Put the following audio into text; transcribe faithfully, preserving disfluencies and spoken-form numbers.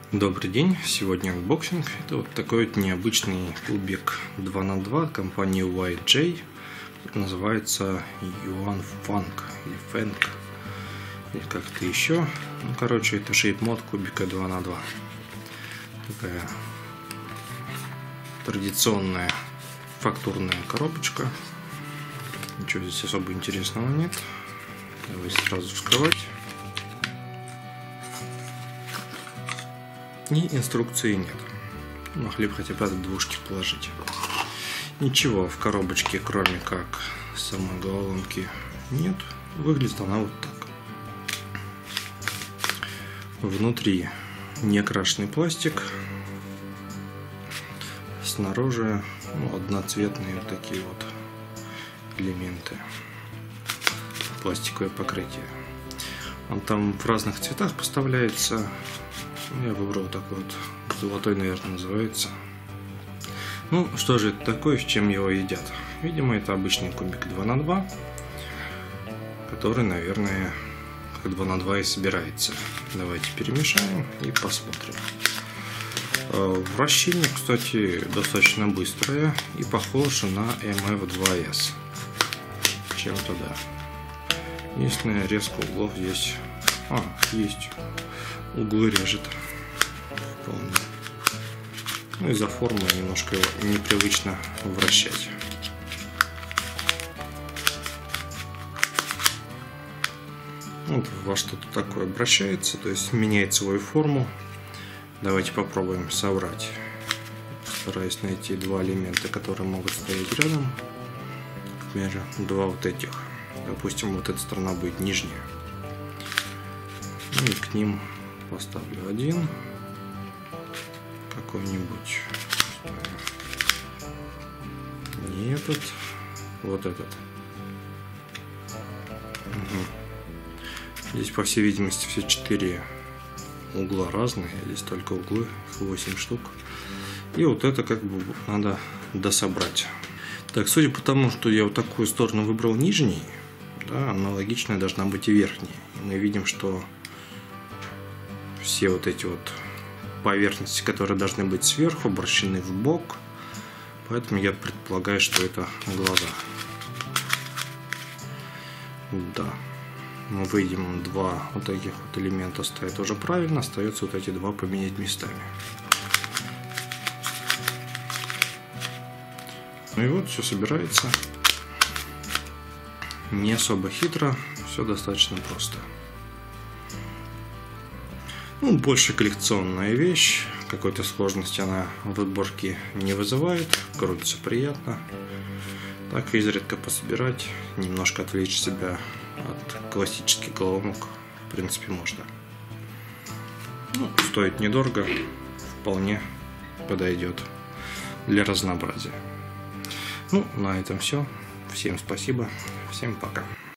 Добрый день, сегодня анбоксинг. Это вот такой вот необычный кубик два на два компании уай джей. Называется Yuan Fang или Feng, или как-то еще. Ну, короче, это шейп-мод кубика два на два. Такая традиционная фактурная коробочка. Ничего здесь особо интересного нет. Давайте сразу вскрывать. И инструкции нет. Могли бы хотя бы двушки положить. Ничего в коробочке, кроме как самой головоломки, нет. Выглядит она вот так. Внутри неокрашенный пластик. Снаружи ну, одноцветные вот такие вот элементы. Пластиковое покрытие. Он там в разных цветах поставляется. Я выбрал такой вот, золотой, наверное, называется. Ну, что же это такое, с чем его едят? Видимо, это обычный кубик два на два, который, наверное, как два на два и собирается. Давайте перемешаем и посмотрим. Вращение, кстати, достаточно быстрое и похоже на эм эф два эс. Чем-то да. Единственное, резко углов здесь... А, есть. Углы режет. Вполне. Ну, из-за формы немножко его непривычно вращать. Вот во что-то такое обращается, то есть меняет свою форму. Давайте попробуем собрать. Стараюсь найти два элемента, которые могут стоять рядом. Например, два вот этих. Допустим, вот эта сторона будет нижняя. Ну и к ним поставлю один какой-нибудь, не этот, вот этот. Угу. Здесь, по всей видимости, все четыре угла разные, здесь только углы, восемь штук. И вот это как бы надо дособрать. Так, судя по тому, что я вот такую сторону выбрал нижней, да, аналогичная должна быть и верхней. И мы видим, что все вот эти вот поверхности, которые должны быть сверху, обращены в бок. Поэтому я предполагаю, что это глаза. Да. Мы видим, два вот таких вот элемента стоят уже правильно. Остается вот эти два поменять местами. Ну и вот все собирается. Не особо хитро. Все достаточно просто. Ну, больше коллекционная вещь. Какой-то сложности она в выборке не вызывает. Крутится приятно. Так изредка пособирать, немножко отвлечь себя от классических головоломок, в принципе, можно. Ну, стоит недорого, вполне подойдет для разнообразия. Ну, на этом все. Всем спасибо. Всем пока.